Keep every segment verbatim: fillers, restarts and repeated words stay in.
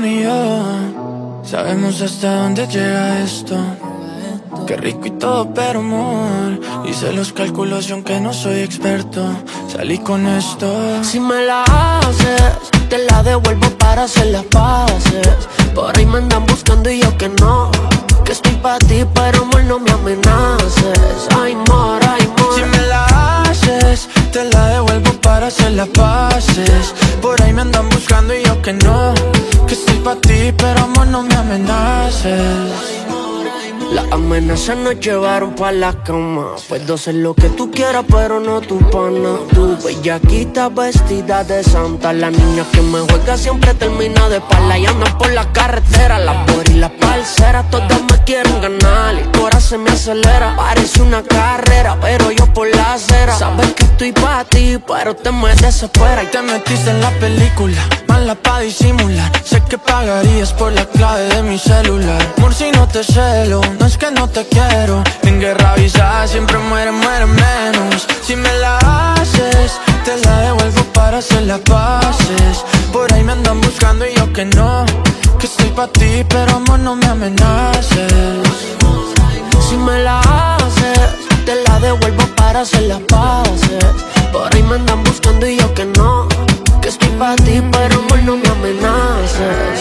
ni yo sabemos hasta dónde llega esto. Qué rico y todo, pero amor, hice los cálculos y aunque no soy experto, salí con esto. Si me la haces, te la devuelvo para hacer las paces. Por ahí me andan buscando y yo que no, que estoy pa' ti, pero amor no me amenaces. Ay, amor, ay, amor. Si me la haces, te la devuelvo para hacer las paces. Por ahí me andan buscando y yo que no, que estoy pa' ti, pero amor no me amenaces. Las amenazas nos llevaron pa' la cama. Puedo hacer lo que tú quieras, pero no tu pana. Tu bellaquita vestida de santa. La niña que me juega siempre termina de espalda y andan por la carretera. Las por y las parceras, todas me quieren ganar. El corazón se me acelera, parece una carrera, pero yo por la acera. Sabes que estoy pa' ti, pero te me desespera. Y te metiste en la película, mala pa' disimular. Sé que pagarías por la clave de mi celular. Amor, si no te celo, no es que no te quiero. En guerra avisada siempre muere, muere menos. Si me la haces, te la devuelvo para hacer las paces. Por ahí me andan buscando y yo que no, que estoy pa' ti, pero amor no me amenaces. Si me la haces, te la devuelvo para hacer las paces. Por ahí me andan buscando y yo que no, que estoy pa' ti, pero amor no me amenaces.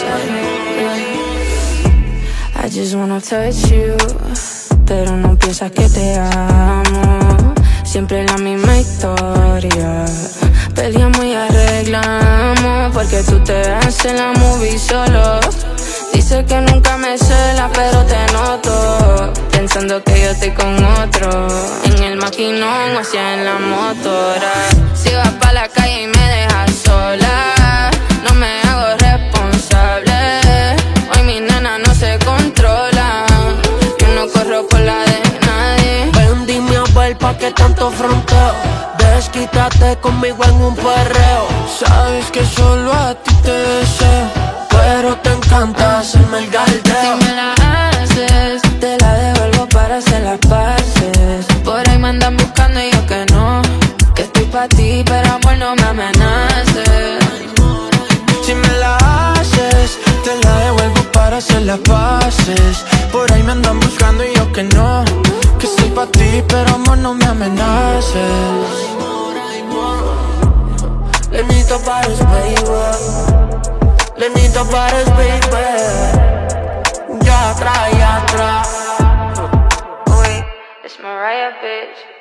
I just wanna touch you, pero no piensas que te amo. Siempre la misma historia, peleamos y arreglamos, porque tú te haces la movie solo. Dices que nunca me celas, pero te noto, pensando que yo estoy con otro. En el maquinón o sea en la motora. Si vas pa' la calle y me dejas sola, no me hago responsable. Hoy mi nena no se controla, yo no corro por la de nadie. Ven, dime a ver pa' qué tanto fronteo. Desquítate conmigo en un perreo. Sabes que solo a ti te deseo, pero te encanta hacerme el galdeo. Si me la haces, te la devuelvo para hacer las paces. Por ahí me andan buscando y yo que no, que estoy pa' ti, pero amor no me amenaces. Si me la haces, te la devuelvo para hacer las paces. Por ahí me andan buscando y yo que no, que estoy pa' ti, pero amor no me amenaces. Lenito Paris, baby. Lenito Paris, baby. Ya atrás, ya atrás. Uy, it's Mariah, bitch.